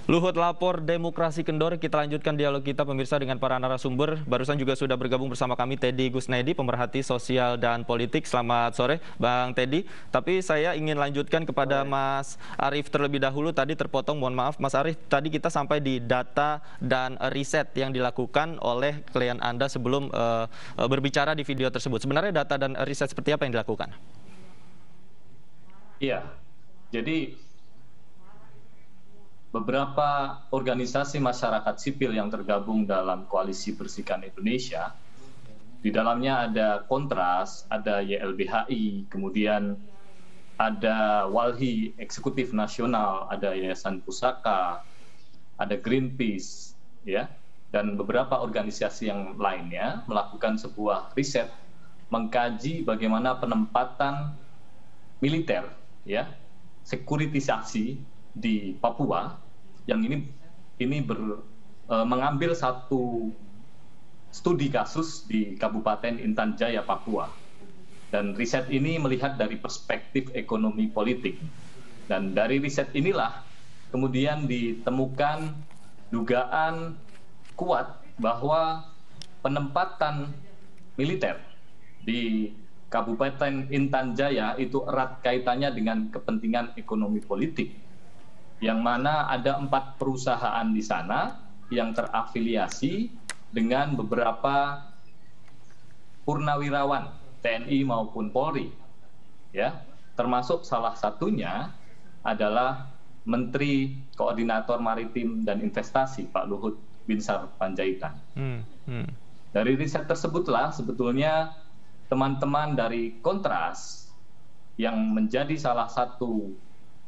Luhut lapor demokrasi kendor, kita lanjutkan dialog kita pemirsa dengan para narasumber. Barusan juga sudah bergabung bersama kami Teddy Gusnedi, pemerhati sosial dan politik. Selamat sore Bang Teddy. Tapi saya ingin lanjutkan kepada Mas Arief terlebih dahulu. Tadi terpotong, mohon maaf Mas Arief. Tadi kita sampai di data dan riset yang dilakukan oleh klien Anda sebelum berbicara di video tersebut. Sebenarnya data dan riset seperti apa yang dilakukan? Iya, jadi beberapa organisasi masyarakat sipil yang tergabung dalam Koalisi Bersihkan Indonesia, di dalamnya ada Kontras, ada YLBHI, kemudian ada Walhi Eksekutif Nasional, ada Yayasan Pusaka, ada Greenpeace, ya, dan beberapa organisasi yang lainnya melakukan sebuah riset mengkaji bagaimana penempatan militer, ya, sekuritisasi di Papua. Yang ini mengambil satu studi kasus di Kabupaten Intan Jaya, Papua. Dan riset ini melihat dari perspektif ekonomi politik. Dan dari riset inilah kemudian ditemukan dugaan kuat bahwa penempatan militer di Kabupaten Intan Jaya itu erat kaitannya dengan kepentingan ekonomi politik, yang mana ada 4 perusahaan di sana yang terafiliasi dengan beberapa purnawirawan TNI maupun Polri, ya, termasuk salah satunya adalah Menteri Koordinator Maritim dan Investasi Pak Luhut Binsar Panjaitan. Dari riset tersebutlah sebetulnya teman-teman dari Kontras yang menjadi salah satu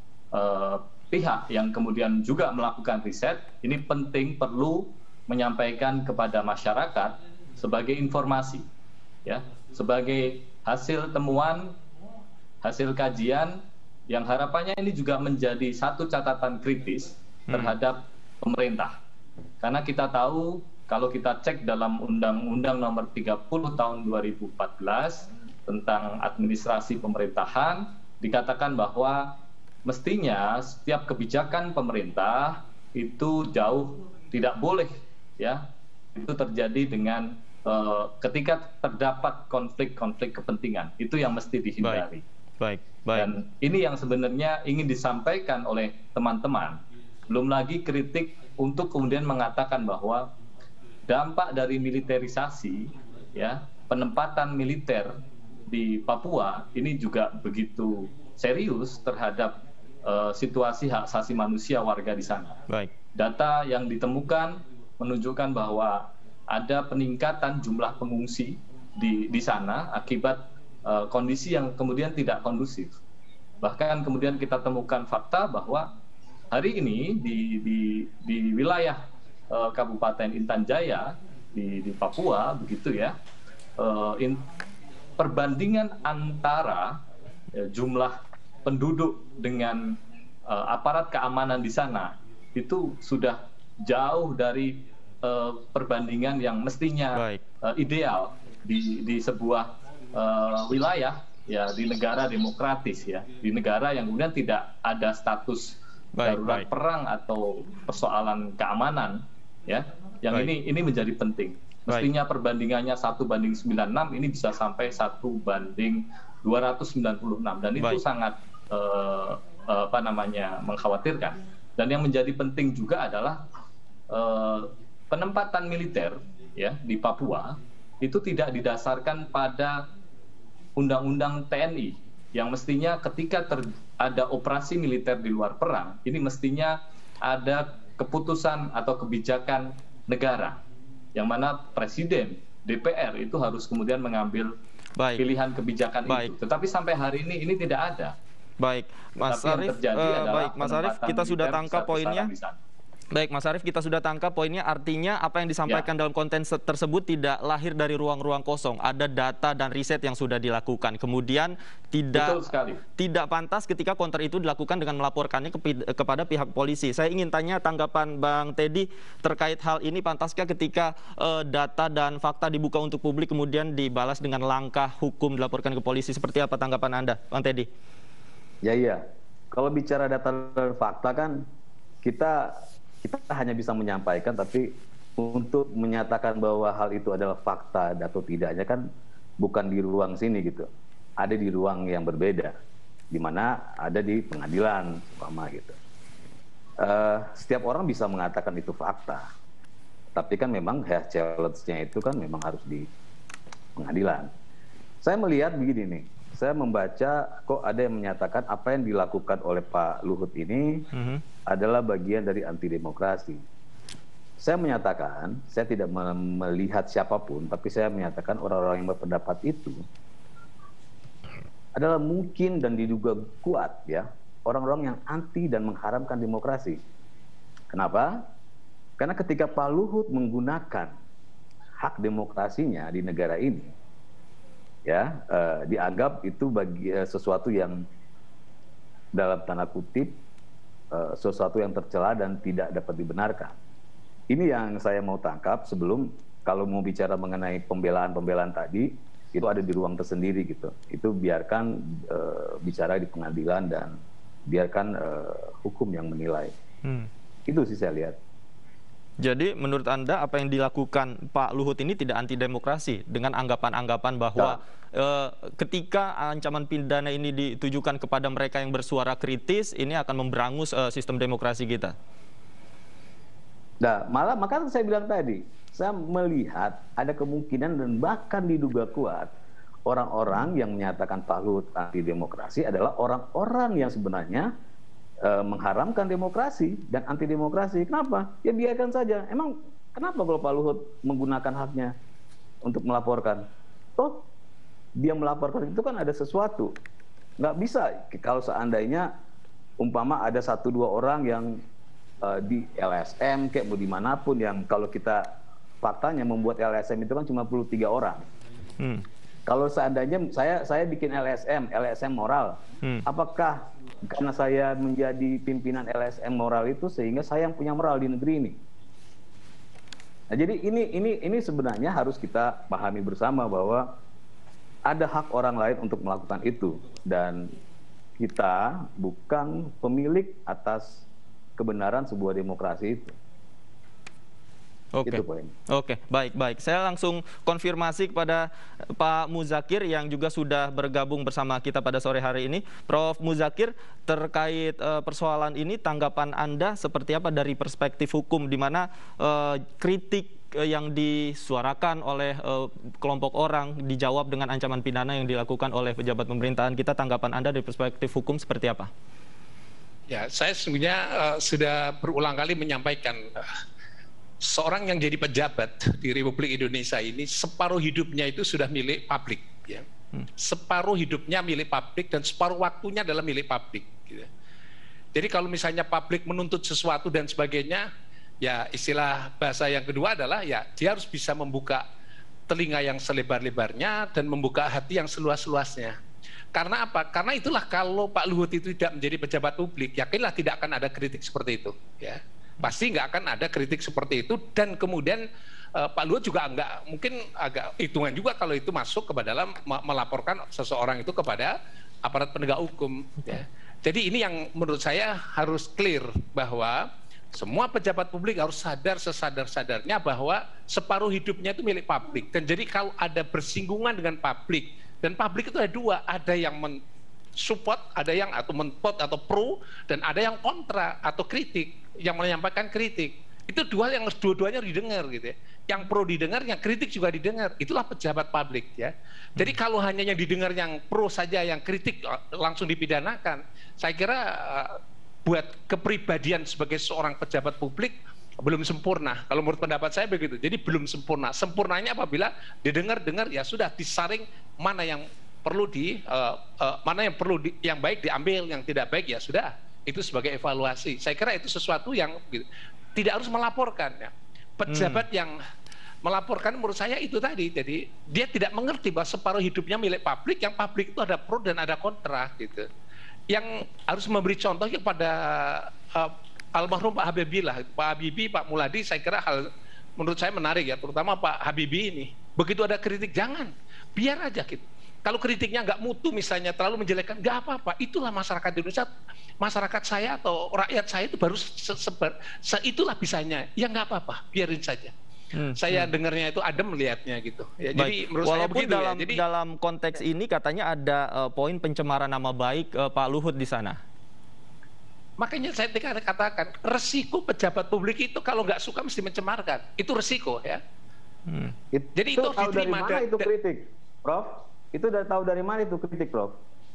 pihak yang kemudian juga melakukan riset, ini penting perlu menyampaikan kepada masyarakat sebagai informasi, ya, sebagai hasil temuan, hasil kajian yang harapannya ini juga menjadi satu catatan kritis terhadap pemerintah. Karena kita tahu kalau kita cek dalam Undang-Undang Nomor 30 Tahun 2014 tentang administrasi pemerintahan, dikatakan bahwa mestinya setiap kebijakan pemerintah itu jauh tidak boleh, ya, itu terjadi dengan ketika terdapat konflik-konflik kepentingan, itu yang mesti dihindari. Baik. Dan ini yang sebenarnya ingin disampaikan oleh teman-teman. Belum lagi kritik untuk kemudian mengatakan bahwa dampak dari militerisasi, ya, penempatan militer di Papua ini juga begitu serius terhadap situasi hak asasi manusia warga di sana. Baik. Data yang ditemukan menunjukkan bahwa ada peningkatan jumlah pengungsi di sana akibat kondisi yang kemudian tidak kondusif. Bahkan kemudian kita temukan fakta bahwa hari ini di wilayah Kabupaten Intan Jaya di Papua, begitu ya, perbandingan antara jumlah penduduk dengan aparat keamanan di sana itu sudah jauh dari perbandingan yang mestinya ideal di sebuah wilayah, ya, di negara demokratis, ya, di negara yang kemudian tidak ada status darurat perang atau persoalan keamanan, ya, yang ini menjadi penting. Mestinya perbandingannya 1:96, ini bisa sampai 1:296, dan itu sangat mengkhawatirkan. Dan yang menjadi penting juga adalah penempatan militer, ya, di Papua itu tidak didasarkan pada undang-undang TNI yang mestinya ketika ada operasi militer di luar perang, ini mestinya ada keputusan atau kebijakan negara yang mana Presiden, DPR itu harus kemudian mengambil pilihan kebijakan itu. Tetapi sampai hari ini tidak ada. Baik, Mas Arief, kita sudah tangkap poinnya. Baik, Mas Arief, kita sudah tangkap poinnya. Artinya apa yang disampaikan dalam konten tersebut tidak lahir dari ruang-ruang kosong. Ada data dan riset yang sudah dilakukan. Kemudian tidak pantas ketika counter itu dilakukan dengan melaporkannya kepada pihak polisi. Saya ingin tanya tanggapan Bang Teddy terkait hal ini. Pantaskah ketika data dan fakta dibuka untuk publik kemudian dibalas dengan langkah hukum dilaporkan ke polisi? Seperti apa tanggapan Anda, Bang Teddy? Ya, iya. Kalau bicara data dan fakta kan kita kita hanya bisa menyampaikan, tapi untuk menyatakan bahwa hal itu adalah fakta atau tidaknya kan bukan di ruang sini gitu. Ada di ruang yang berbeda, di mana ada di pengadilan, umpama gitu. Setiap orang bisa mengatakan itu fakta, tapi kan memang challenge-nya itu kan memang harus di pengadilan. Saya melihat begini nih, saya membaca kok ada yang menyatakan apa yang dilakukan oleh Pak Luhut ini adalah bagian dari anti demokrasi. Saya menyatakan, saya tidak melihat siapapun, tapi saya menyatakan orang-orang yang berpendapat itu adalah mungkin dan diduga kuat ya, orang-orang yang anti dan mengharamkan demokrasi. Kenapa? Karena ketika Pak Luhut menggunakan hak demokrasinya di negara ini, ya dianggap itu bagi sesuatu yang dalam tanda kutip sesuatu yang tercela dan tidak dapat dibenarkan. Ini yang saya mau tangkap sebelum, kalau mau bicara mengenai pembelaan-pembelaan tadi, itu ada di ruang tersendiri gitu. Itu biarkan bicara di pengadilan dan biarkan hukum yang menilai. Itu sih saya lihat. Jadi menurut Anda apa yang dilakukan Pak Luhut ini tidak anti demokrasi dengan anggapan-anggapan bahwa ketika ancaman pidana ini ditujukan kepada mereka yang bersuara kritis, ini akan memberangus sistem demokrasi kita? Nah, malah makanya saya bilang tadi, saya melihat ada kemungkinan dan bahkan diduga kuat orang-orang yang menyatakan Pak Luhut anti demokrasi adalah orang-orang yang sebenarnya mengharamkan demokrasi dan anti demokrasi. Kenapa? Ya biarkan saja. Emang kenapa kalau Pak Luhut menggunakan haknya untuk melaporkan? Toh dia melaporkan itu kan ada sesuatu. Nggak bisa kalau seandainya umpama ada 1-2 orang yang di LSM kayak mau dimanapun, yang kalau kita faktanya membuat LSM itu kan cuma perlu 3 orang. Kalau seandainya saya bikin LSM moral, apakah karena saya menjadi pimpinan LSM moral itu sehingga saya yang punya moral di negeri ini? Nah, jadi ini sebenarnya harus kita pahami bersama bahwa ada hak orang lain untuk melakukan itu, dan kita bukan pemilik atas kebenaran sebuah demokrasi itu. Oke, baik. Saya langsung konfirmasi kepada Pak Muzakir yang juga sudah bergabung bersama kita pada sore hari ini. Prof. Muzakir, terkait persoalan ini tanggapan Anda seperti apa dari perspektif hukum, di mana kritik yang disuarakan oleh kelompok orang dijawab dengan ancaman pidana yang dilakukan oleh pejabat pemerintahan kita? Tanggapan Anda dari perspektif hukum seperti apa? Ya, saya sesungguhnya sudah berulang kali menyampaikan seorang yang jadi pejabat di Republik Indonesia ini separuh hidupnya itu sudah milik publik. Ya. Separuh hidupnya milik publik dan separuh waktunya adalah milik publik. Gitu. Jadi kalau misalnya publik menuntut sesuatu dan sebagainya, ya istilah bahasa yang kedua adalah ya dia harus bisa membuka telinga yang selebar-lebarnya dan membuka hati yang seluas-luasnya. Karena apa? Karena itulah kalau Pak Luhut itu tidak menjadi pejabat publik, yakinlah tidak akan ada kritik seperti itu. Ya, pasti nggak akan ada kritik seperti itu, dan kemudian Pak Luhut juga nggak, mungkin agak hitungan juga kalau itu masuk ke dalam melaporkan seseorang itu kepada aparat penegak hukum. Ya. Jadi ini yang menurut saya harus clear bahwa semua pejabat publik harus sadar sesadar-sadarnya bahwa separuh hidupnya itu milik publik. Dan jadi kalau ada bersinggungan dengan publik, dan publik itu ada 2, ada yang mensupport, ada yang atau men-pot atau pro, dan ada yang kontra atau kritik, yang menyampaikan kritik. Itu dua yang dua-duanya didengar gitu ya. Yang pro didengar, yang kritik juga didengar. Itulah pejabat publik ya. Jadi kalau hanya yang didengar yang pro saja, yang kritik langsung dipidanakan, saya kira buat kepribadian sebagai seorang pejabat publik belum sempurna. Kalau menurut pendapat saya begitu. Jadi belum sempurna. Sempurnanya apabila didengar-dengar ya sudah disaring mana yang perlu yang baik diambil, yang tidak baik ya sudah. Itu sebagai evaluasi. Saya kira itu sesuatu yang tidak harus melaporkan ya. Pejabat yang melaporkan menurut saya itu tadi. Jadi dia tidak mengerti bahwa separuh hidupnya milik publik, yang publik itu ada pro dan ada kontra gitu. Yang harus memberi contoh kepada almarhum Pak Habibie lah, Pak Habibie, Pak Muladi, saya kira hal menurut saya menarik ya, terutama Pak Habibie ini. Begitu ada kritik, jangan, biar aja gitu. Kalau kritiknya nggak mutu misalnya, terlalu menjelekkan, nggak apa-apa. Itulah masyarakat Indonesia, masyarakat saya atau rakyat saya itu baru itulah bisanya. Ya nggak apa-apa, biarin saja. Saya dengarnya itu adem melihatnya gitu. Ya, jadi menurut saya begitu dalam, ya. Jadi dalam konteks ini katanya ada poin pencemaran nama baik Pak Luhut di sana. Makanya saya katakan resiko pejabat publik itu kalau nggak suka mesti mencemarkan. Itu resiko ya. Jadi itu tahu dari mana itu kritik, Prof? Itu udah tahu dari mana itu kritik, Prof?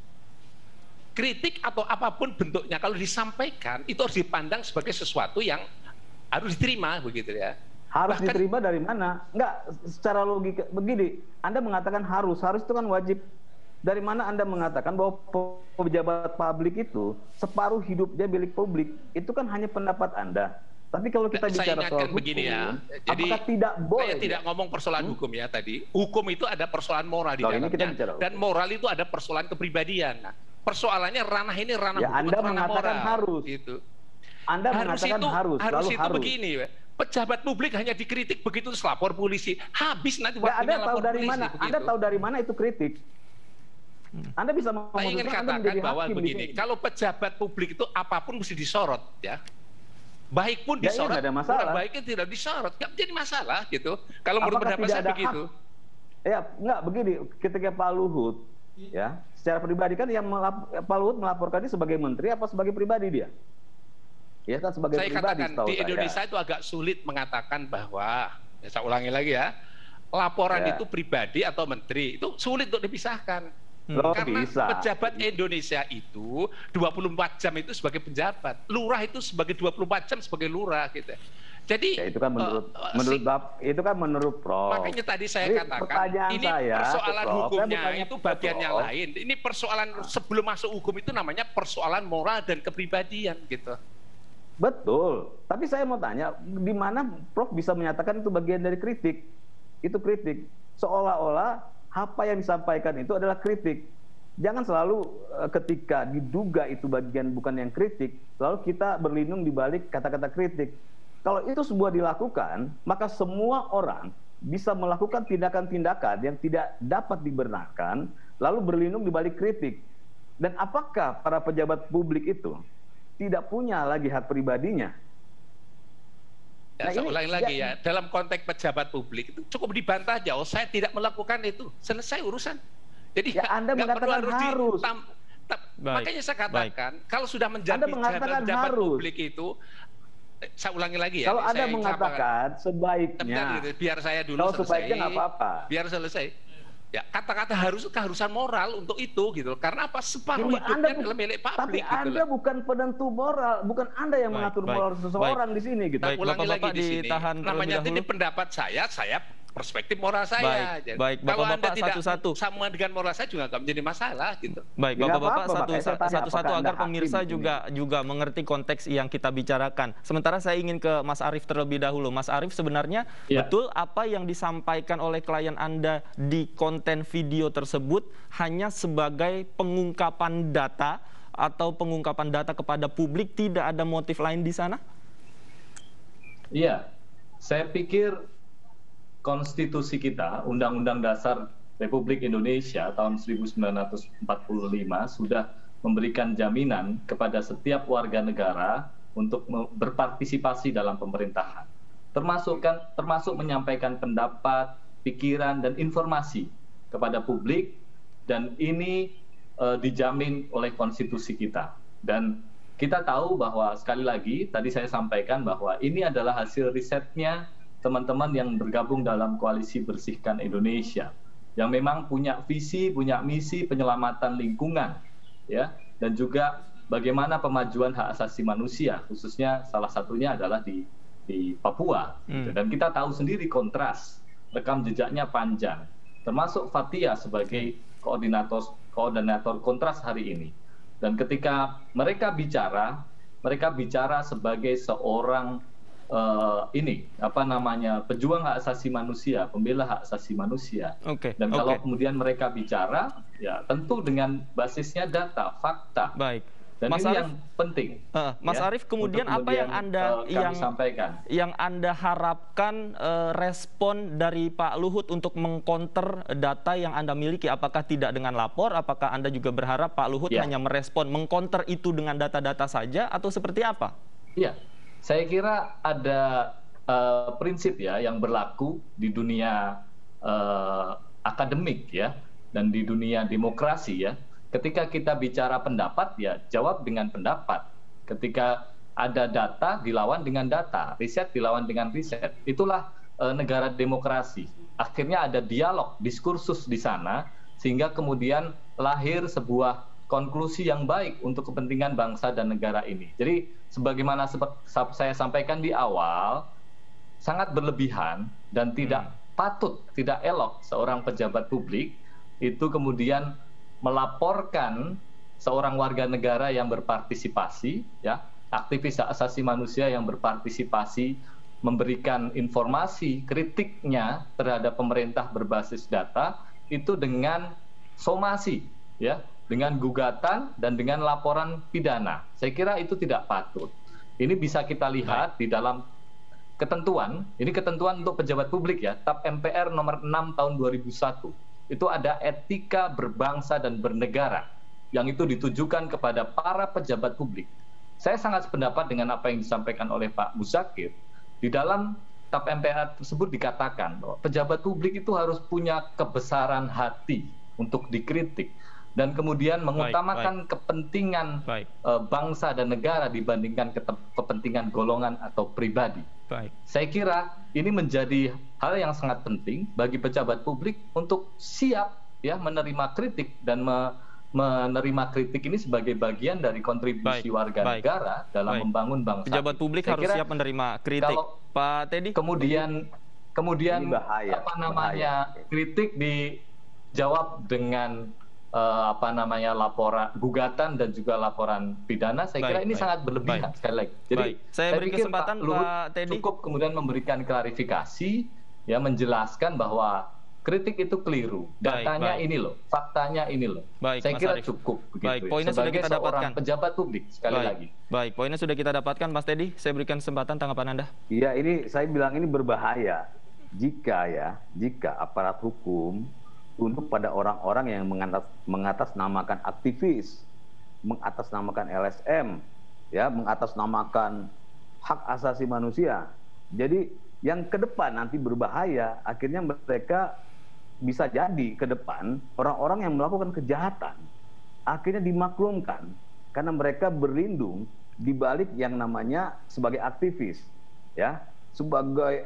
Kritik atau apapun bentuknya kalau disampaikan itu harus dipandang sebagai sesuatu yang harus diterima begitu ya. Harus diterima dari mana? Enggak, secara logika begini, Anda mengatakan harus itu kan wajib. Dari mana Anda mengatakan bahwa pejabat publik itu separuh hidupnya milik publik? Itu kan hanya pendapat Anda. Tapi kalau kita bicara soal hukum, begini ya. Jadi, apakah tidak boleh? Saya tidak ngomong persoalan hukum ya tadi. Hukum itu ada persoalan moral di dalamnya. Dan moral itu ada persoalan kepribadian. Nah, persoalannya ranah ini ranah ya, hukum Anda atau ranah moral. Harus. Gitu. Anda mengatakan harus itu begini, pejabat publik hanya dikritik begitu terus lapor polisi. Habis nanti Anda waktunya tahu lapor dari polisi. Mana? Begitu. Anda tahu dari mana itu kritik? Anda bisa saya ingin katakan bahwa begini, kalau pejabat publik itu apapun mesti disorot ya. Baik pun disorot, kurang baiknya tidak disorot, nggak menjadi masalah gitu. Kalau menurut pendapat saya begitu. Ya, nggak begini. Ketika Pak Luhut, ya, secara pribadi kan yang Pak Luhut melaporkan ini sebagai menteri apa sebagai pribadi dia? Ya kan sebagai saya pribadi. Katakan di Indonesia itu agak sulit mengatakan bahwa, ya, saya ulangi lagi ya, laporan itu pribadi atau menteri itu sulit untuk dipisahkan. Karena pejabat Indonesia itu 24 jam itu sebagai penjabat, lurah itu sebagai 24 jam sebagai lurah gitu. Jadi ya, itu kan menurut Prof. Makanya tadi saya katakan ini persoalan hukumnya itu bagian yang lain. Ini persoalan sebelum masuk hukum itu namanya persoalan moral dan kepribadian gitu. Betul. Tapi saya mau tanya, di mana Prof bisa menyatakan itu bagian dari kritik? Itu kritik. Seolah-olah apa yang disampaikan itu adalah kritik. Jangan selalu ketika diduga itu bagian bukan yang kritik, selalu kita berlindung di balik kata-kata kritik. Kalau itu sebuah dilakukan, maka semua orang bisa melakukan tindakan-tindakan yang tidak dapat dibenarkan, lalu berlindung di balik kritik. Dan apakah para pejabat publik itu tidak punya lagi hak pribadinya? Ya, saya ulangi lagi ya, dalam konteks pejabat publik itu cukup dibantah jauh, saya tidak melakukan itu, selesai urusan. Jadi ya, Anda mengatakan harus. Makanya saya katakan, kalau sudah menjadi pejabat publik itu, saya ulangi lagi ya. Kalau Anda mengatakan sebaiknya, biar saya dulu kalau selesai. Sebaiknya nggak apa-apa. Biar selesai. Ya, kata-kata harus keharusan moral untuk itu gitu. Karena apa? Separuh hidupnya adalah milik publik. Tapi Anda gitu bukan penentu moral, bukan Anda yang mengatur moral seseorang di sini gitu. Ulangi lagi di sini. Namanya ini pendapat saya perspektif moral saya. Baik, kalau Bapak-Bapak Anda tidak satu-satu sama dengan moral saya juga nggak menjadi masalah gitu. Baik, Bapak-Bapak satu-satu agar pemirsa juga mengerti konteks yang kita bicarakan. Sementara saya ingin ke Mas Arief terlebih dahulu. Mas Arief, sebenarnya betul apa yang disampaikan oleh klien Anda di konten video tersebut hanya sebagai pengungkapan data atau pengungkapan data kepada publik, tidak ada motif lain di sana? Iya, saya pikir konstitusi kita, Undang-Undang Dasar Republik Indonesia tahun 1945 sudah memberikan jaminan kepada setiap warga negara untuk berpartisipasi dalam pemerintahan, termasuk menyampaikan pendapat, pikiran, dan informasi kepada publik, dan ini dijamin oleh konstitusi kita. Dan kita tahu bahwa sekali lagi tadi saya sampaikan bahwa ini adalah hasil risetnya teman-teman yang bergabung dalam koalisi Bersihkan Indonesia, yang memang punya visi, punya misi penyelamatan lingkungan, ya, dan juga bagaimana pemajuan hak asasi manusia, khususnya salah satunya adalah di Papua. Dan kita tahu sendiri kontras, rekam jejaknya panjang, termasuk Fathia sebagai koordinator kontras hari ini. Dan ketika mereka bicara sebagai seorang pejuang hak asasi manusia, pembela hak asasi manusia. Dan kalau kemudian mereka bicara, ya tentu dengan basisnya data, fakta. Baik. Dan Mas ini Arief, yang penting. Mas Arief, kemudian apa yang sampaikan? Yang Anda harapkan respon dari Pak Luhut untuk mengcounter data yang Anda miliki? Apakah tidak dengan lapor? Apakah Anda juga berharap Pak Luhut hanya merespon, mengcounter itu dengan data-data saja, atau seperti apa? Iya, saya kira ada prinsip ya yang berlaku di dunia akademik ya, dan di dunia demokrasi ya. Ketika kita bicara pendapat, ya jawab dengan pendapat. Ketika ada data, dilawan dengan data. Riset dilawan dengan riset. Itulah negara demokrasi. Akhirnya ada dialog, diskursus di sana, sehingga kemudian lahir sebuah konklusi yang baik untuk kepentingan bangsa dan negara ini. Jadi, sebagaimana saya sampaikan di awal, sangat berlebihan dan tidak patut, tidak elok seorang pejabat publik itu kemudian melaporkan seorang warga negara yang berpartisipasi, ya, aktivis hak asasi manusia yang berpartisipasi, memberikan informasi kritiknya terhadap pemerintah berbasis data itu dengan somasi, ya, dengan gugatan dan dengan laporan pidana. Saya kira itu tidak patut. Ini bisa kita lihat di dalam ketentuan, ini ketentuan untuk pejabat publik ya, TAP MPR nomor 6 tahun 2001. Itu ada etika berbangsa dan bernegara yang itu ditujukan kepada para pejabat publik. Saya sangat sependapat dengan apa yang disampaikan oleh Pak Muzakir. Di dalam TAP MPR tersebut dikatakan bahwa pejabat publik itu harus punya kebesaran hati untuk dikritik dan kemudian mengutamakan kepentingan bangsa dan negara dibandingkan kepentingan golongan atau pribadi. Saya kira ini menjadi hal yang sangat penting bagi pejabat publik untuk siap ya menerima kritik dan menerima kritik ini sebagai bagian dari kontribusi warga negara dalam membangun bangsa. Pejabat publik harus siap menerima kritik. Pak Teddy. Kemudian apa namanya kritik dijawab dengan laporan gugatan dan juga laporan pidana. Saya kira ini sangat berlebihan sekali lagi. Jadi saya beri pikir kesempatan Pak Luhut Pak Teddy cukup kemudian memberikan klarifikasi, ya menjelaskan bahwa kritik itu keliru. Datanya ini loh, faktanya ini loh. Saya kira cukup begitu. Poinnya sudah kita dapatkan. Pejabat publik sekali lagi. Poinnya sudah kita dapatkan, Mas Teddy. Saya berikan kesempatan tanggapan Anda. Iya, ini saya bilang ini berbahaya jika aparat hukum untuk pada orang-orang yang mengatasnamakan aktivis, mengatasnamakan LSM, ya, mengatasnamakan hak asasi manusia. Jadi yang ke depan nanti berbahaya, akhirnya mereka bisa jadi ke depan orang-orang yang melakukan kejahatan akhirnya dimaklumkan karena mereka berlindung di balik yang namanya sebagai aktivis, ya, sebagai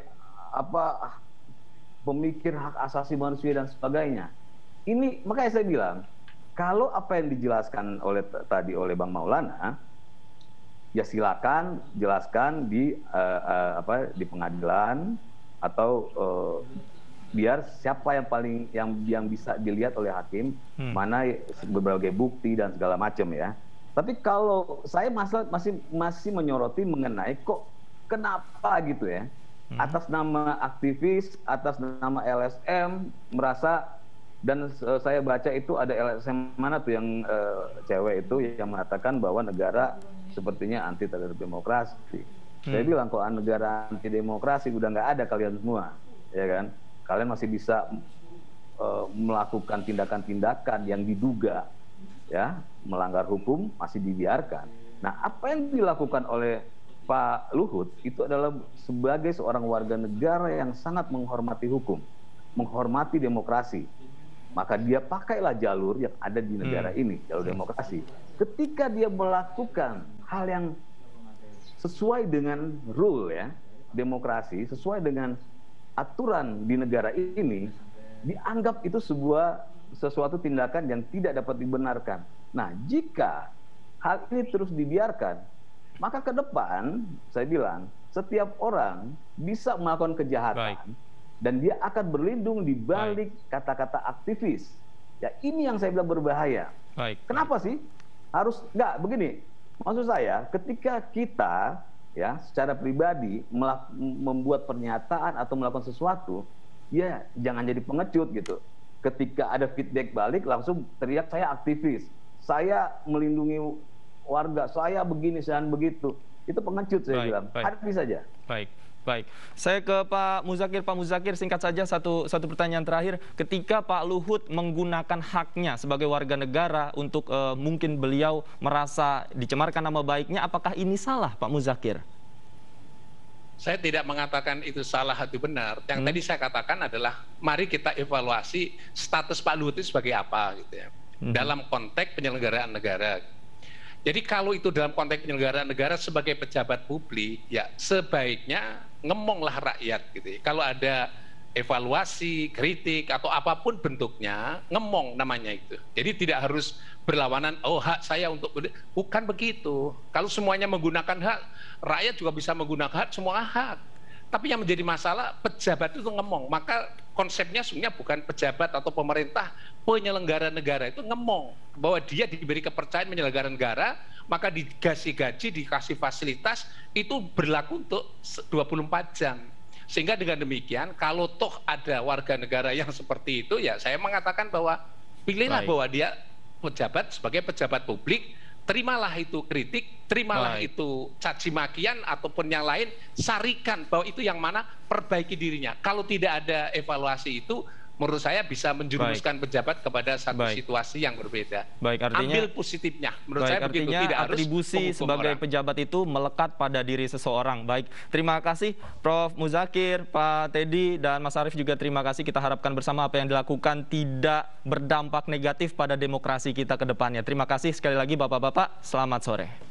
pemikir hak asasi manusia dan sebagainya. Ini makanya saya bilang, kalau apa yang dijelaskan tadi oleh Bang Maulana, ya silakan jelaskan di pengadilan atau biar siapa yang bisa dilihat oleh hakim, mana berbagai bukti dan segala macam ya. Tapi kalau saya masih menyoroti mengenai kok kenapa gitu ya. Atas nama aktivis, atas nama LSM merasa, dan saya baca itu ada LSM mana tuh yang cewek itu yang mengatakan bahwa negara sepertinya anti terhadap demokrasi. Saya bilang kok negara anti demokrasi udah nggak ada kalian semua, ya kan? Kalian masih bisa melakukan tindakan-tindakan yang diduga ya melanggar hukum masih dibiarkan. Nah, apa yang dilakukan oleh Pak Luhut itu adalah sebagai seorang warga negara yang sangat menghormati hukum, menghormati demokrasi. Maka dia pakailah jalur yang ada di negara ini, jalur demokrasi. Ketika dia melakukan hal yang sesuai dengan rule ya, demokrasi, sesuai dengan aturan di negara ini, dianggap itu sesuatu tindakan yang tidak dapat dibenarkan. Nah, jika hal ini terus dibiarkan, maka ke depan, saya bilang, setiap orang bisa melakukan kejahatan dan dia akan berlindung di balik kata-kata aktivis. Ya, ini yang saya bilang berbahaya. Kenapa sih? Harus nggak begini. Maksud saya, ketika kita ya secara pribadi membuat pernyataan atau melakukan sesuatu, ya jangan jadi pengecut gitu. Ketika ada feedback balik langsung teriak saya aktivis, saya melindungi warga, saya begini, saya begitu. Itu pengecut saya bilang. Hadapi saja. Baik. Baik, saya ke Pak Muzakir. Pak Muzakir, singkat saja satu pertanyaan terakhir. Ketika Pak Luhut menggunakan haknya sebagai warga negara untuk mungkin beliau merasa dicemarkan nama baiknya, apakah ini salah, Pak Muzakir? Saya tidak mengatakan itu salah atau benar. Yang tadi saya katakan adalah mari kita evaluasi status Pak Luhut itu sebagai apa, gitu ya, dalam konteks penyelenggaraan negara. Jadi kalau itu dalam konteks penyelenggaraan negara sebagai pejabat publik, ya sebaiknya ngemonglah rakyat gitu ya. Kalau ada evaluasi, kritik atau apapun bentuknya, ngemong namanya itu. Jadi tidak harus berlawanan, oh hak saya untuk, bukan begitu. Kalau semuanya menggunakan hak, rakyat juga bisa menggunakan hak, semua hak. Tapi yang menjadi masalah pejabat itu ngemong. Maka konsepnya sebenarnya bukan pejabat atau pemerintah, penyelenggara negara itu ngemong bahwa dia diberi kepercayaan penyelenggara negara, maka dikasih gaji, dikasih fasilitas itu berlaku untuk 24 jam. Sehingga dengan demikian kalau toh ada warga negara yang seperti itu, ya saya mengatakan bahwa pilihlah bahwa dia pejabat sebagai pejabat publik, terimalah itu kritik, terimalah itu caci makian ataupun yang lain, sarikan bahwa itu yang mana, perbaiki dirinya. Kalau tidak ada evaluasi itu, menurut saya bisa menjerumuskan pejabat kepada satu situasi yang berbeda. Artinya, ambil positifnya. Menurut saya begitu, tidak harus atribusi sebagai pejabat itu melekat pada diri seseorang. Baik, terima kasih Prof. Muzakir, Pak Teddy, dan Mas Arief juga terima kasih. Kita harapkan bersama apa yang dilakukan tidak berdampak negatif pada demokrasi kita ke depannya. Terima kasih sekali lagi Bapak-Bapak, selamat sore.